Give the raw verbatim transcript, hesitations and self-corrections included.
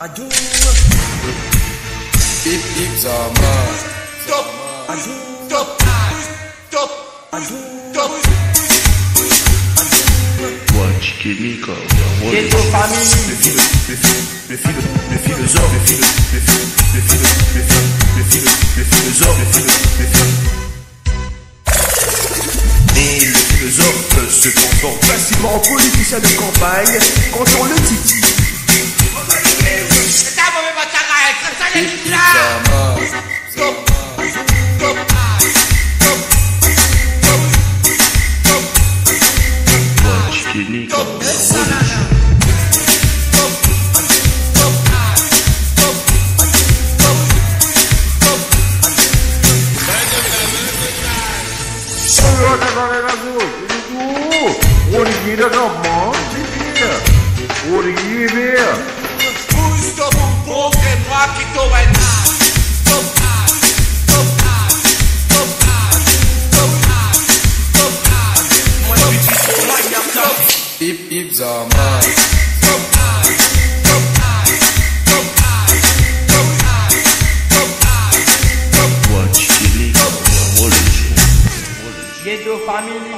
Aduh. Ip ip zaman. Stop. Aduh. Stop. Stop. Aduh. Stop. Watch Kenny X Et nos familles. Le fil, le fil, le fil, le philosophe, le fil, le fil, le fil, le fil, le fil, le philosophe, le fil, le fil. Et le philosophe se transforme facilement en politicien de campagne quand on le titille. Stop. Stop. Watch Kenny X Origina da morte, origina. Busca um pouco e não que tu vai dar. Stop. Stop. Stop. Stop. Ip ip zaman. Watch Kenny X Ghetto family.